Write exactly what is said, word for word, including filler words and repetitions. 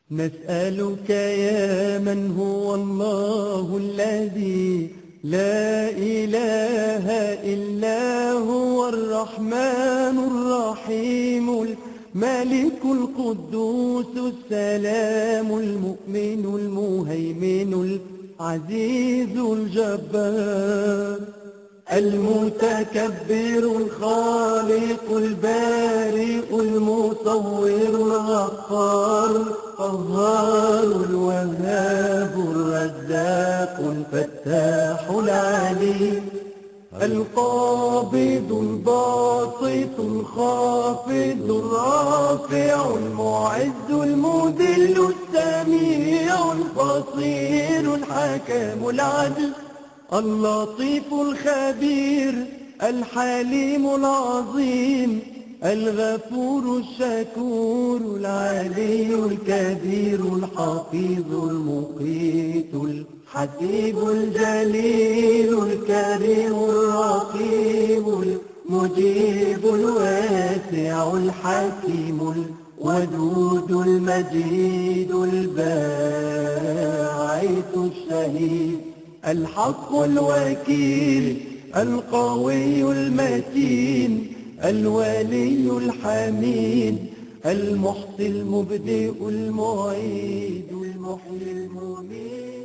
نسألك يا من هو الله الذي لا إله إلا هو الرحمن الرحيم الملك القدوس السلام المؤمن المهيمن العزيز الجبار المتكبر الخالق البارئ المصور الغفار القهار الوهاب الرزاق الفتاح العليم القابض الباسط الخافض الرافع المعز المذل السميع البصير الحكم العدل اللطيف الخبير الحليم العظيم الغفور الشكور العلي الكبير الحفيظ المقيت الحسيب الجليل الكريم الرقيب المجيب الواسع الحكيم الودود المجيد الباعث الشهيد الحق الوكيل القوي المتين الولي الحميد المحصي المبدئ المعيد المحيي المميت